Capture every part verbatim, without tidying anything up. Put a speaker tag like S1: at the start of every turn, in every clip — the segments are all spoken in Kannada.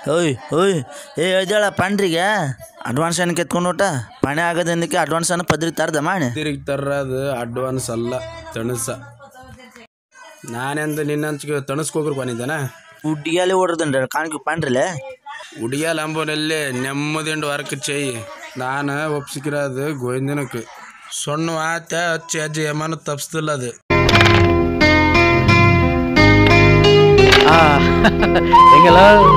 S1: ಓಯ್ ಓಯ್ ಏ ಹೇಳ್ದೇಳ ಪಾಂಡ್ರಿಗೆ ಅಡ್ವಾನ್ಸ್ ಏನಕ್ಕೆ ಎತ್ಕೊಂಡೋಟ ಪಣೆ ಆಗೋದಕ್ಕೆ ಅಡ್ವಾನ್ಸ್ ಅನ್ನು ಪದ್ರಿಗೆ ತರ್ದ ಮಾಡಿ
S2: ತಿರುಗಿ ತರ್ರದು ಅಡ್ವಾನ್ಸ್ ಅಲ್ಲ ತಣಸ ನಾನೆಂದು ನಿನ್ನಂಚಿಗೆ ತಣಸ್ಕೋಗ್ರು ಬಂದಿದ್ದಾನ
S1: ಹುಡ್ಗಿಯಲ್ಲಿ ಓಡ್ರದಂಡ ಕಾಣಿಕೆ ಪಾಂಡ್ರಲೆ
S2: ಹುಡುಗಿಯ ಲಂಬೋನಲ್ಲಿ ನೆಮ್ಮದಿಂಡು ವರ್ಕ್ ಚೈ ನಾನು ಒಪ್ಸಿಕಿರೋದು ಗೋವಿಂದನಕ್ಕೆ ಸೊಣ್ಣು ಆತ ಹಚ್ಚಿ ಅಜ್ಜಿ ಯಮನ ತಪ್ಪಿಸ್ತಿಲ್ಲ ಅದು
S3: ಹೆಂಗಲ್ಲ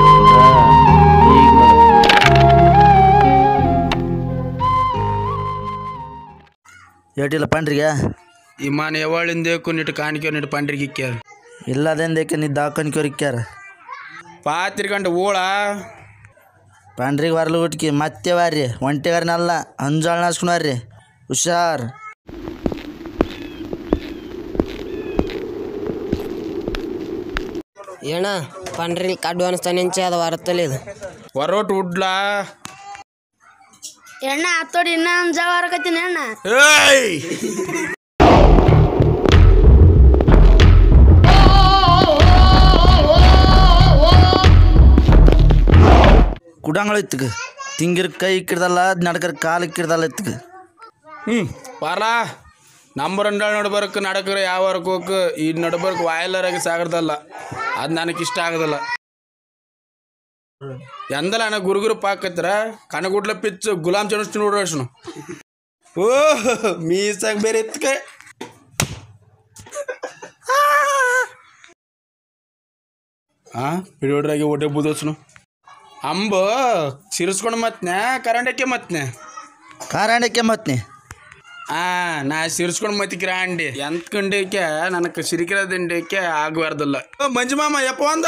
S1: ಏಟಿಲ್ಲ ಪಾಂಡ್ರಿಗೆ
S2: ಇಮಾನ್ ಯಾವಳಿಂದೇಕು ನಿಟ್ಟು ಕಾಣಿಕೆ ನಿಟ್ಟು ಪಾಂಡ್ರಿಗೆ ಇಕ್ಕ್ಯಾರ
S1: ಇಲ್ಲದೇಂದೇಕೆ ನಿದ್ದು ಹಾಕೊನ್ಕೋರಿಕ್ಕ್ಯಾರ
S2: ಪಾತಿರ್ಕಂಡು ಓಳ
S1: ಪಾಂಡ್ರಿಗೆ ವಾರ್ಲು ಹುಟ್ಕಿ ಮತ್ತೆ ವಾರ್ರಿ ಒಂಟೆಗಾರನಲ್ಲ ಅಂಜಾಳ ನಾಸ್ಕೊಂಡ್ರಿ ಹುಷಾರ್
S4: ಏಣ ಪಂಡ್ರಿ ಅಡ್ವಾನ್ಸ್ ತನಿಂಚೆ ಅದು ವರತ್ತಲ್ಲ ಇದು
S2: ಹೊರೋಟ್ ಉಡ್ಲಾ
S5: ಎಣ್ಣ ಹತ್ತೋಡಿ ಇನ್ನ ಒಂದು ಜಾವ ಹರಕತ್ತೀನಿ ಅಣ್ಣ
S2: ಏಯ್
S1: ಕುಡಂಗಳ ಇತ್ತಗ ತಿಂಗಿರ್ ಕೈ ಇಕ್ಕಿಡ್ದಲ್ಲ ನಡ್ಕರ್ ಕಾಲು ಇಕ್ಕಿಡ್ದಲ್ಲ ಇತ್ತಗ
S2: ಹ್ಞೂ ಪಾರ ನಂಬರ್ ಅಂಡಾಳ ನಡ್ಬರ್ಕ್ ನಡಕ್ರೆ ಯಾವ ವರ್ಕ್ ಹೋಗಕ್ಕೆ ಈ ನಡ್ಬರ್ಕ್ ವಾಯಲರಾಗಿ ಸಾಗರ್ದಲ್ಲ ಅದು ನನಗೆ ಇಷ್ಟ ಆಗೋದಲ್ಲ ಎಂದಲ್ಲ ನನಗೆ ಗುರುಗುರು ಪಾಕತ್ರ ಕನಗುಡ್ಲ ಪಿಚ್ಚು ಗುಲಾಮ್ ಚಣಿಸ್ತೀನಿ ನೋಡ್ರಿ ಅಷ್ಟು ಓ ಮೀಸಾಗ ಬೇರೆ ಇತ್ಕ ಹಾಂ ಪಿಡಿಯೋಡ್ರಾಗಿ ಒಟ್ಟೆ ಬೂದೋಸ್ನು ಅಂಬ ಸಿರಿಸ್ಕೊಂಡು ಮತ್ನೆ ಕರಂಡಕ್ಕೆ ಮತ್ನೆ
S1: ಕಾರಣಕ್ಕೆ ಮತ್ನಿ
S2: ಹಾಂ ನಾ ಸಿರಿಸ್ಕೊಂಡು ಮತ್ತಿಕ್ಕಿರ ಅಂಡಿ ಎಂತ ಕಂಡಕ್ಕೆ ನನಗೆ ಸಿರಿಕಿರ ದಿಂಡಕ್ಕೆ ಆಗಬಾರ್ದಲ್ಲ ಮಂಜು ಮಾಮ ಯಪ್ಪ ಅಂದ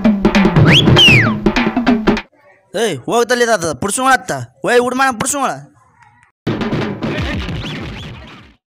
S1: ಏಯ್ ಹೋಗ್ತಲ್ಲಿದ ಪುಡ್ಸೋಣ ಅತ್ತ ಒಯ್ ಉಡ್ಮಾನ ಪುಡ್ಸೋಣ